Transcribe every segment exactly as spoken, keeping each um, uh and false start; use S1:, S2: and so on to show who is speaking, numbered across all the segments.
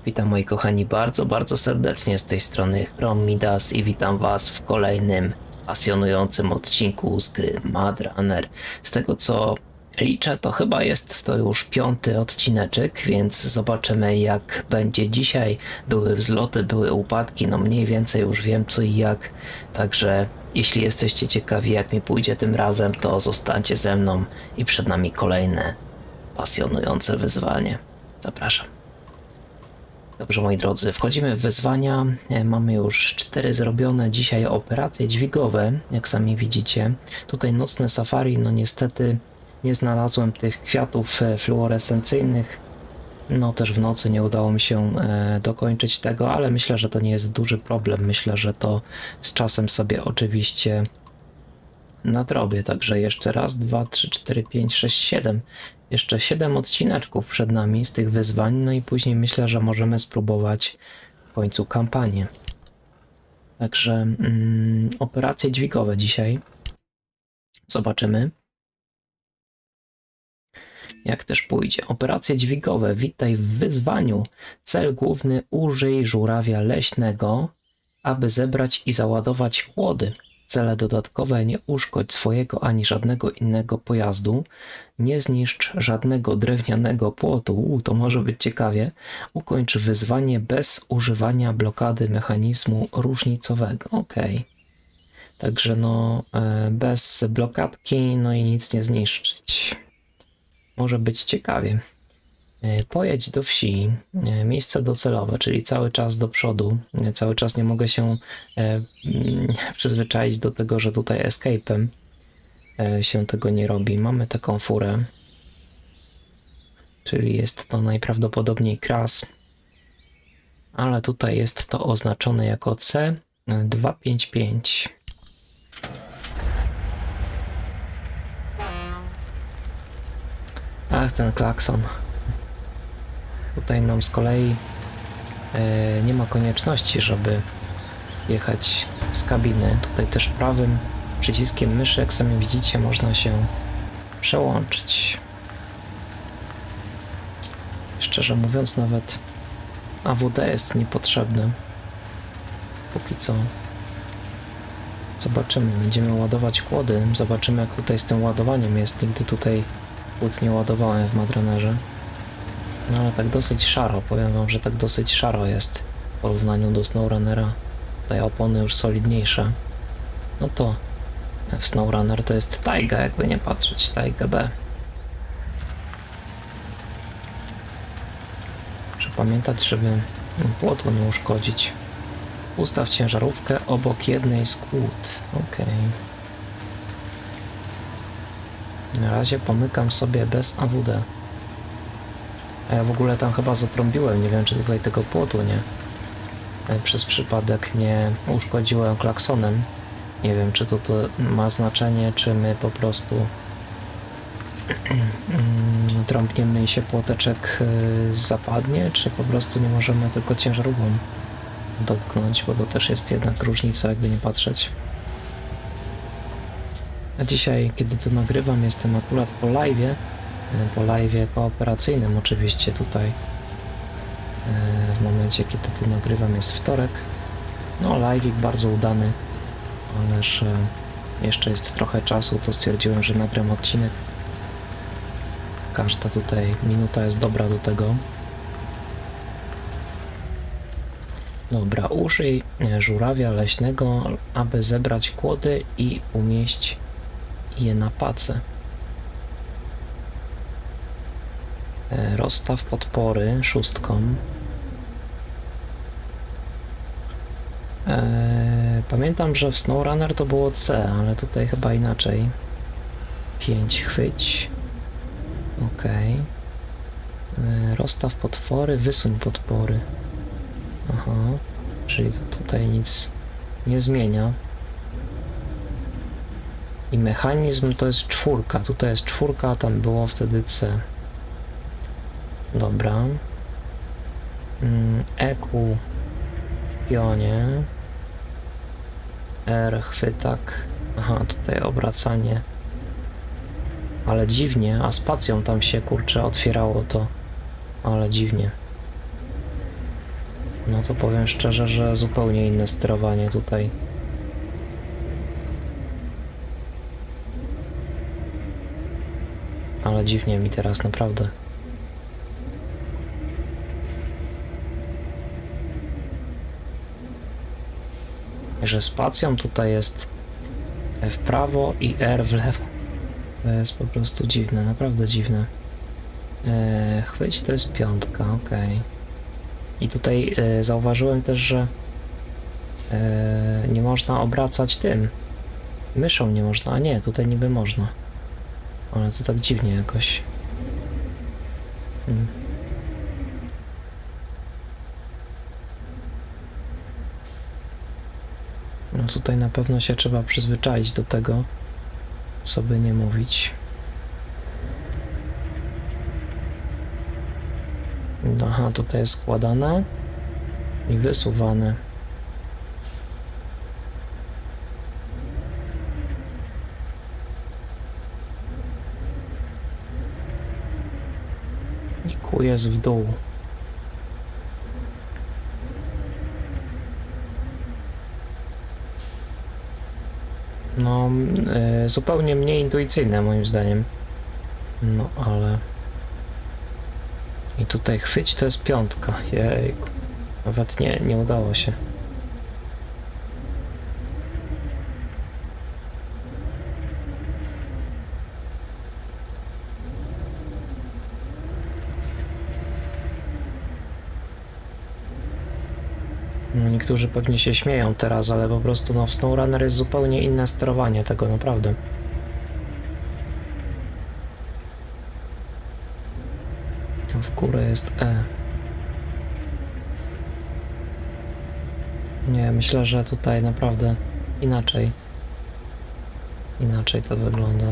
S1: Witam moi kochani bardzo, bardzo serdecznie z tej strony Chrom Midas i witam was w kolejnym pasjonującym odcinku z gry Mad Runner. Z tego co liczę, to chyba jest to już piąty odcineczek, więc zobaczymy jak będzie dzisiaj. Były wzloty, były upadki, no mniej więcej już wiem co i jak, także jeśli jesteście ciekawi jak mi pójdzie tym razem, to zostańcie ze mną i przed nami kolejne pasjonujące wyzwanie. Zapraszam. Dobrze moi drodzy, wchodzimy w wyzwania, mamy już cztery zrobione dzisiaj operacje dźwigowe, jak sami widzicie. Tutaj nocne safari, no niestety nie znalazłem tych kwiatów fluorescencyjnych, no też w nocy nie udało mi się e, dokończyć tego, ale myślę, że to nie jest duży problem, myślę, że to z czasem sobie oczywiście nadrobię, także jeszcze raz, dwa, trzy, cztery, pięć, sześć, siedem. Jeszcze siedem odcineczków przed nami z tych wyzwań, no i później myślę, że możemy spróbować w końcu kampanię. Także mm, operacje dźwigowe dzisiaj. Zobaczymy, jak też pójdzie. Operacje dźwigowe, witaj w wyzwaniu. Cel główny: użyj żurawia leśnego, aby zebrać i załadować kłody. Cele dodatkowe: nie uszkodź swojego ani żadnego innego pojazdu, nie zniszcz żadnego drewnianego płotu, U, to może być ciekawie, ukończ wyzwanie bez używania blokady mechanizmu różnicowego. Ok, także no bez blokadki, no i nic nie zniszczyć. Może być ciekawie. Pojedź do wsi, miejsce docelowe, czyli cały czas do przodu. Cały czas nie mogę się e, przyzwyczaić do tego, że tutaj escape'em e, się tego nie robi. Mamy taką furę, czyli jest to najprawdopodobniej kras, ale tutaj jest to oznaczone jako C dwieście pięćdziesiąt pięć. Ach, ten klakson. Tutaj nam z kolei e, nie ma konieczności, żeby jechać z kabiny. Tutaj też prawym przyciskiem myszy, jak sami widzicie, można się przełączyć. Szczerze mówiąc, nawet A W D jest niepotrzebny. Póki co. Zobaczymy, będziemy ładować kłody. Zobaczymy jak tutaj z tym ładowaniem jest. Nigdy tutaj kłód nie ładowałem w Mad Runnerze. No ale tak dosyć szaro, powiem wam, że tak dosyć szaro jest w porównaniu do SnowRunnera. Tutaj opony już solidniejsze. No to w SnowRunner to jest tajga, jakby nie patrzeć, tajga B. Muszę pamiętać, żeby płotu nie uszkodzić. Ustaw ciężarówkę obok jednej z kłód. Ok. Na razie pomykam sobie bez A W D. A ja w ogóle tam chyba zatrąbiłem, nie wiem czy tutaj tego płotu nie przez przypadek nie uszkodziłem klaksonem. Nie wiem czy to, to ma znaczenie, czy my po prostu trąbniemy i się płoteczek zapadnie, czy po prostu nie możemy tylko ciężarówką dotknąć, bo to też jest jednak różnica, jakby nie patrzeć. A dzisiaj, kiedy to nagrywam, jestem akurat po live'ie, po live'ie kooperacyjnym oczywiście tutaj. W momencie, kiedy to nagrywam, jest wtorek. No, live'ik bardzo udany, ależ jeszcze jest trochę czasu, to stwierdziłem, że nagram odcinek. Każda tutaj minuta jest dobra do tego. Dobra, użyj żurawia leśnego, aby zebrać kłody i umieść je na pace. Rozstaw podpory szóstką. Eee, pamiętam, że w SnowRunner to było C, ale tutaj chyba inaczej. pięć chwyć. Ok. Eee, rozstaw podpory, wysuń podpory. Aha, czyli to tutaj nic nie zmienia. I mechanizm to jest czwórka. Tutaj jest czwórka, a tam było wtedy C. Dobra. E Q pionie. R chwytak. Aha, tutaj obracanie. Ale dziwnie, a spacją tam się kurczę otwierało to. Ale dziwnie. No to powiem szczerze, że zupełnie inne sterowanie tutaj. Ale dziwnie mi teraz, naprawdę. Że spacją tutaj jest w prawo i R w lewo. To jest po prostu dziwne, naprawdę dziwne. Eee, chwyć to jest piątka, ok. I tutaj e, zauważyłem też, że e, nie można obracać tym. Myszą nie można, a nie, tutaj niby można. Ale to tak dziwnie jakoś. Hmm. No tutaj na pewno się trzeba przyzwyczaić do tego, co by nie mówić. Aha, tutaj jest składane i wysuwane. I kół jest w dół. No, yy, zupełnie mniej intuicyjne moim zdaniem. No, ale... I tutaj chwyć to jest piątka. Jejku. Nawet nie, nie udało się. No niektórzy pewnie się śmieją teraz, ale po prostu no w SnowRunner jest zupełnie inne sterowanie tego, naprawdę. W górę jest E. Nie, myślę, że tutaj naprawdę inaczej. Inaczej to wygląda.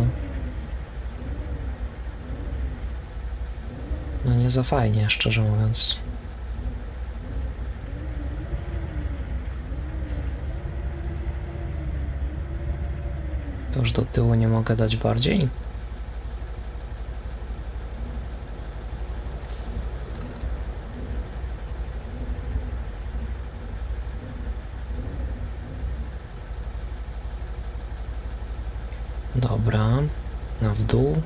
S1: No nie za fajnie, szczerze mówiąc. To już do tyłu nie mogę dać bardziej. Dobra, na w dół.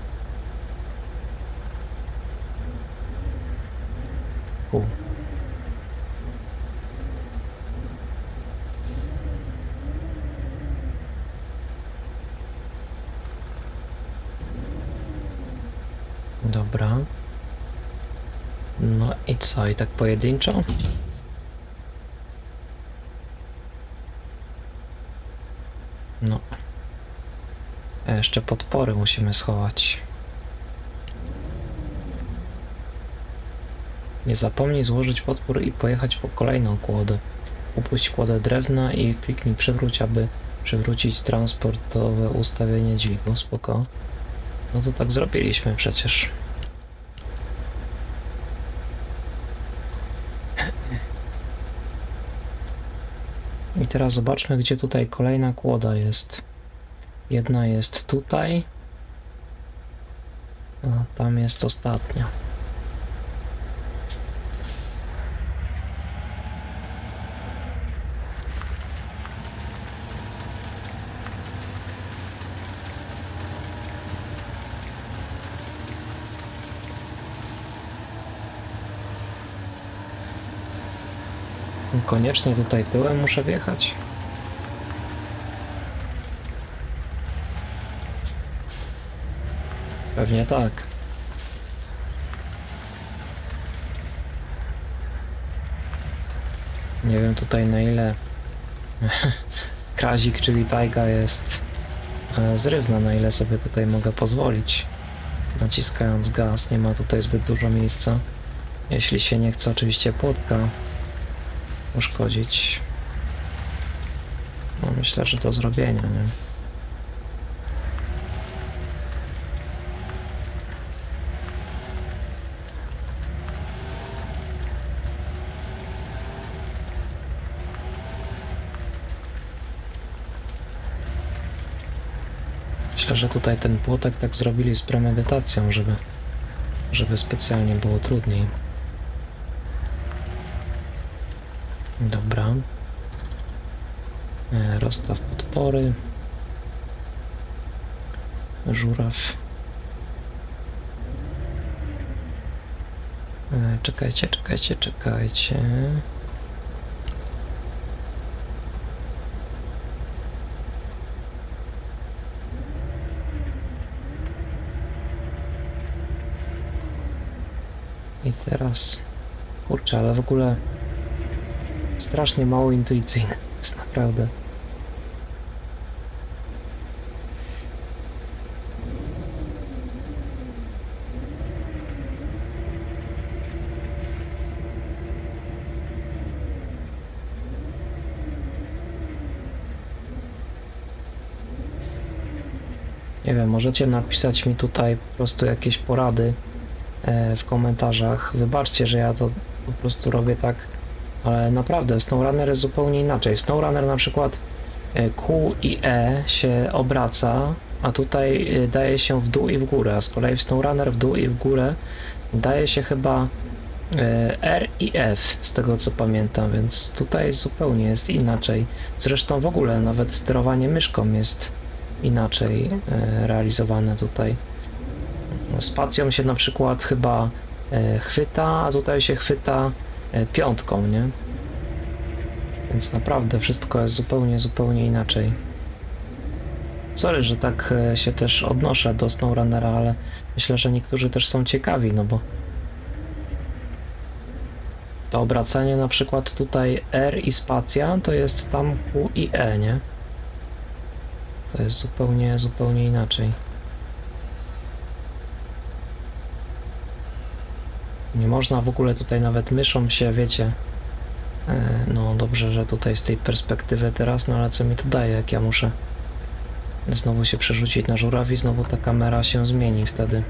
S1: U. Dobra. No i co? I tak pojedynczo? No. A jeszcze podpory musimy schować. Nie zapomnij złożyć podpór i pojechać po kolejną kłodę. Upuść kłodę drewna i kliknij przewróć, aby przywrócić transportowe ustawienie dźwigu. Spoko. No to tak zrobiliśmy przecież. I teraz zobaczmy, gdzie tutaj kolejna kłoda jest. Jedna jest tutaj, a tam jest ostatnia. Koniecznie tutaj tyłem muszę wjechać. Pewnie tak. Nie wiem tutaj na ile Krazik, czyli tajga jest zrywna, na ile sobie tutaj mogę pozwolić. Naciskając gaz, nie ma tutaj zbyt dużo miejsca. Jeśli się nie chce oczywiście płotka uszkodzić. No myślę, że do zrobienia, nie? Myślę, że tutaj ten płotek tak zrobili z premedytacją, żeby, żeby specjalnie było trudniej. Dobra. E, rozstaw podpory. Żuraw. E, czekajcie, czekajcie, czekajcie. I teraz... Kurczę, ale w ogóle... Strasznie mało intuicyjne. Jest naprawdę. Nie wiem, możecie napisać mi tutaj po prostu jakieś porady e, w komentarzach. Wybaczcie, że ja to po prostu robię tak, ale naprawdę SnowRunner jest zupełnie inaczej. W SnowRunner na przykład e, Q i E się obraca, a tutaj e, daje się w dół i w górę, a z kolei w SnowRunner w dół i w górę daje się chyba e, R i F, z tego co pamiętam, więc tutaj zupełnie jest inaczej. Zresztą w ogóle nawet sterowanie myszką jest inaczej e, realizowane tutaj. Spacją się na przykład chyba e, chwyta, a tutaj się chwyta e, piątką, nie? Więc naprawdę wszystko jest zupełnie, zupełnie inaczej. Sorry, że tak e, się też odnoszę do SnowRunnera, ale myślę, że niektórzy też są ciekawi, no bo to obracanie na przykład tutaj R i spacja to jest tam Q i E, nie? To jest zupełnie, zupełnie inaczej. Nie można w ogóle tutaj nawet myszą się, wiecie, e, no dobrze, że tutaj z tej perspektywy teraz, no ale co mi to daje, jak ja muszę znowu się przerzucić na żuraw i znowu ta kamera się zmieni wtedy.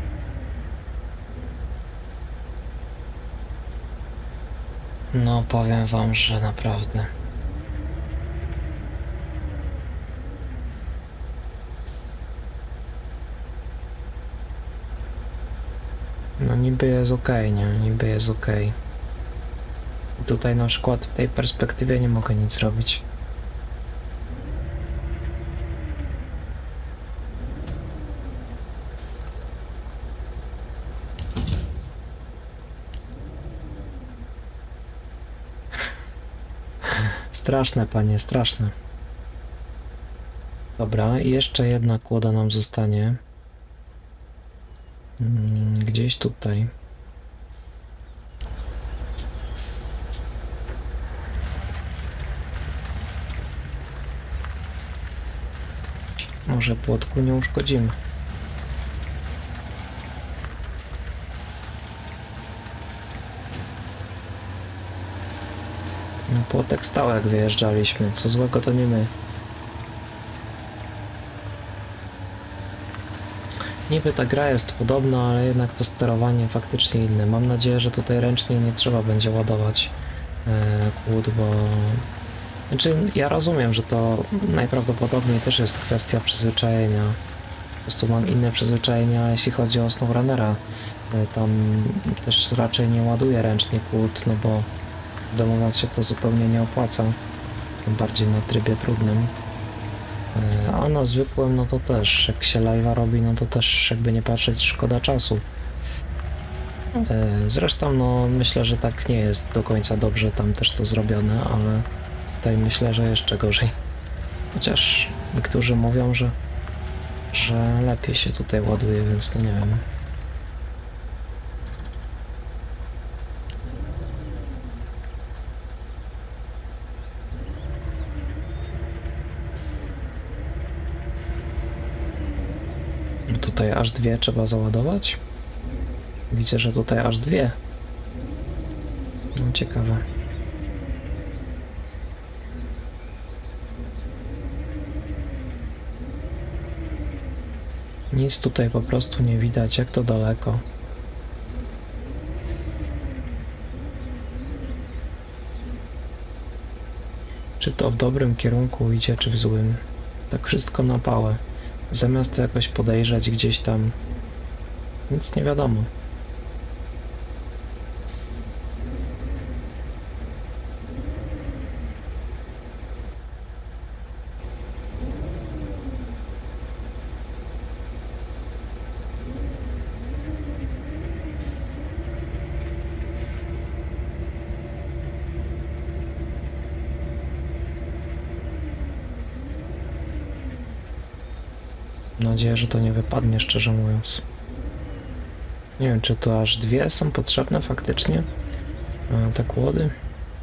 S1: No powiem wam, że naprawdę. No niby jest ok, nie? Niby jest ok. I tutaj na przykład w tej perspektywie nie mogę nic zrobić. Straszne, panie, straszne. Dobra, i jeszcze jedna kłoda nam zostanie. Gdzieś tutaj. Może płotku nie uszkodzimy. No, płotek stał jak wyjeżdżaliśmy. Co złego to nie my. Niby ta gra jest podobna, ale jednak to sterowanie faktycznie inne. Mam nadzieję, że tutaj ręcznie nie trzeba będzie ładować e, kłód, bo... Znaczy, ja rozumiem, że to najprawdopodobniej też jest kwestia przyzwyczajenia. Po prostu mam inne przyzwyczajenia, jeśli chodzi o SnowRunnera. E, tam też raczej nie ładuję ręcznie kłód, no bo w domu nas się to zupełnie nie opłaca. Tym bardziej na trybie trudnym. A na zwykłym, no to też, jak się live'a robi, no to też jakby nie patrzeć, szkoda czasu. Zresztą, no myślę, że tak nie jest do końca dobrze tam też to zrobione, ale tutaj myślę, że jeszcze gorzej. Chociaż niektórzy mówią, że, że lepiej się tutaj ładuje, więc to nie wiem. Tutaj aż dwie trzeba załadować? Widzę, że tutaj aż dwie. No ciekawe. Nic tutaj po prostu nie widać, jak to daleko. Czy to w dobrym kierunku idzie, czy w złym? Tak wszystko na pałę. Zamiast to jakoś podejrzeć gdzieś tam, nic nie wiadomo. Mam nadzieję, że to nie wypadnie, szczerze mówiąc. Nie wiem, czy to aż dwie są potrzebne faktycznie, te kłody.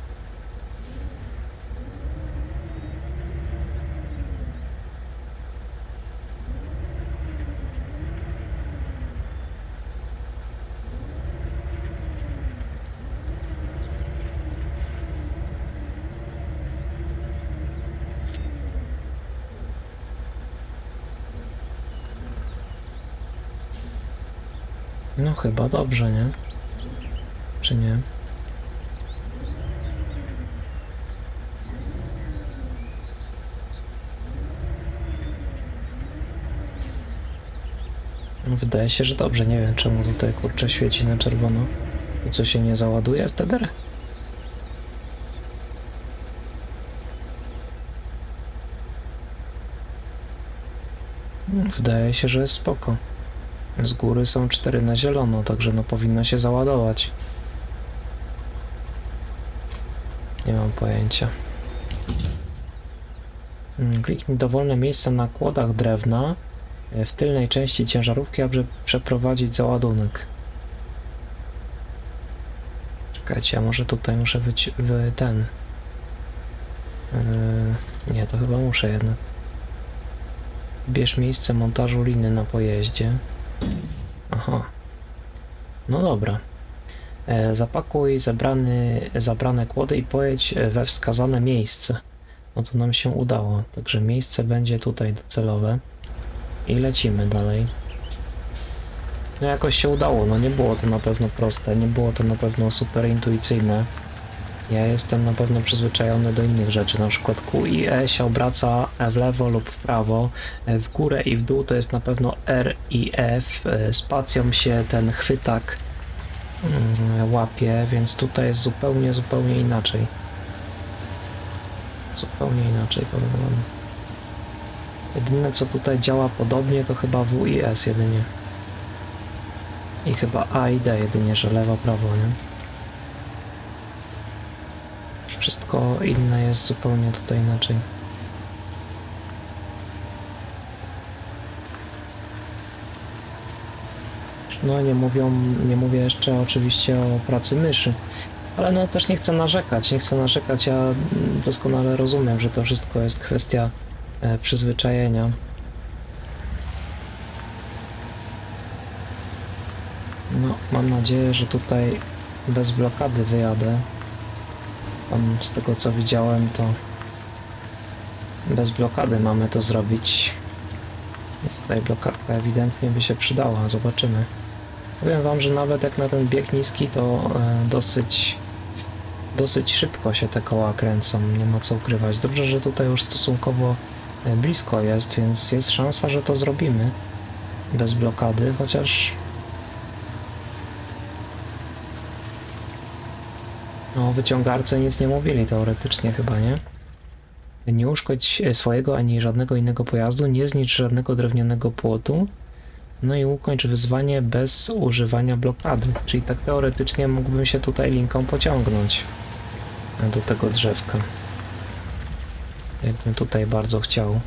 S1: No chyba dobrze, nie? Czy nie? No, wydaje się, że dobrze. Nie wiem, czemu tutaj kurczę świeci na czerwono. I co, się nie załaduje wtedy? Wydaje się, że jest spoko. Z góry są cztery na zielono, także no powinno się załadować. Nie mam pojęcia. Kliknij dowolne miejsce na kłodach drewna w tylnej części ciężarówki, aby przeprowadzić załadunek. Czekajcie, a może tutaj muszę być w ten... Yy, nie, to chyba muszę jednak. Bierz miejsce montażu liny na pojeździe. Aha. No dobra. E, zapakuj zebrany, zabrane kłody i pojedź we wskazane miejsce. No to nam się udało. Także miejsce będzie tutaj docelowe. I lecimy dalej. No jakoś się udało. No nie było to na pewno proste. Nie było to na pewno super intuicyjne. Ja jestem na pewno przyzwyczajony do innych rzeczy, na przykład Q i E się obraca w lewo lub w prawo, w górę i w dół to jest na pewno R i F, spacją się ten chwytak łapie, więc tutaj jest zupełnie, zupełnie inaczej. Zupełnie inaczej, powiem wam. Jedyne co tutaj działa podobnie to chyba W i S jedynie. I chyba A i D jedynie, że lewo, prawo, nie? Wszystko inne jest zupełnie tutaj inaczej. No nie mówią, nie mówię jeszcze oczywiście o pracy myszy, ale no też nie chcę narzekać, nie chcę narzekać, ja doskonale rozumiem, że to wszystko jest kwestia e, przyzwyczajenia. No, mam nadzieję, że tutaj bez blokady wyjadę. Tam z tego co widziałem, to bez blokady mamy to zrobić. Tutaj blokadka ewidentnie by się przydała, zobaczymy. Powiem wam, że nawet jak na ten bieg niski, to e, dosyć dosyć szybko się te koła kręcą, nie ma co ukrywać. Dobrze, że tutaj już stosunkowo e, blisko jest, więc jest szansa, że to zrobimy bez blokady, chociaż no, o wyciągarce nic nie mówili teoretycznie chyba, nie? Nie uszkodź swojego ani żadnego innego pojazdu, nie znicz żadnego drewnianego płotu, no i ukończ wyzwanie bez używania blokady. Czyli tak teoretycznie mógłbym się tutaj linką pociągnąć do tego drzewka. Jakbym tutaj bardzo chciał.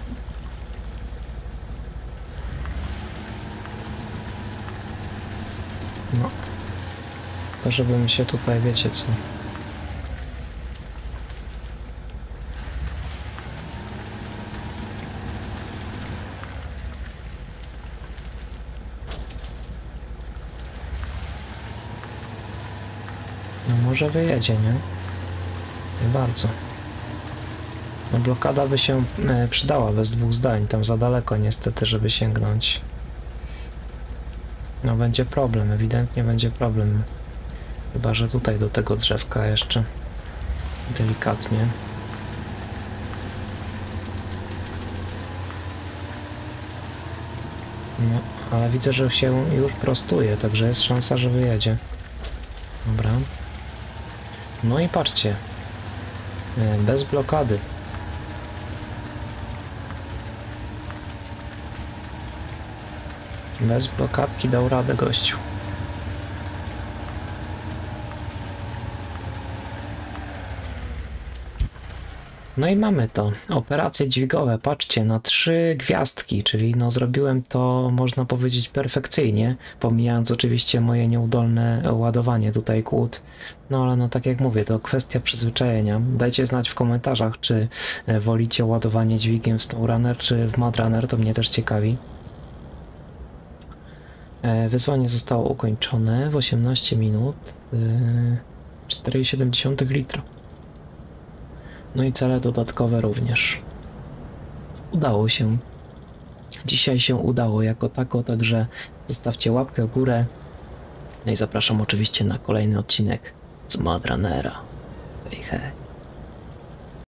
S1: No. Tylko żebym się tutaj, wiecie co... No może wyjedzie, nie? Nie bardzo. No blokada by się e, przydała bez dwóch zdań. Tam za daleko niestety, żeby sięgnąć. No będzie problem, ewidentnie będzie problem. Chyba że tutaj do tego drzewka jeszcze. Delikatnie. No, ale widzę, że się już prostuje, także jest szansa, że wyjedzie. Dobra. No i patrzcie. Bez blokady. Bez blokadki dał radę gościu. No i mamy to. Operacje dźwigowe, patrzcie, na trzy gwiazdki, czyli no zrobiłem to, można powiedzieć, perfekcyjnie, pomijając oczywiście moje nieudolne ładowanie tutaj kłód. No ale no tak jak mówię, to kwestia przyzwyczajenia. Dajcie znać w komentarzach, czy wolicie ładowanie dźwigiem w SnowRunner, czy w MudRunner, to mnie też ciekawi. Wyzwanie zostało ukończone w osiemnaście minut, cztery i siedem litra. No i cele dodatkowe również. Udało się. Dzisiaj się udało jako tako, także zostawcie łapkę w górę. No i zapraszam oczywiście na kolejny odcinek z MudRunnera. Hej, hej.